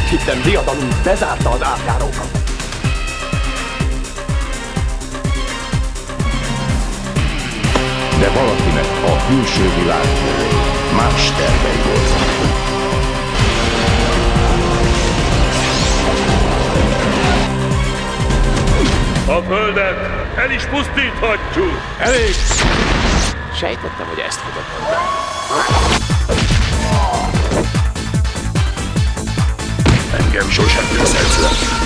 Azt hittem, diadalunk bezárta az átjárókat. De valakinek a külső világ más tervei voltak. A földet el is pusztíthatjuk! Elég! Sejtettem, hogy ezt fogod mondani. Engem sosem teszed le.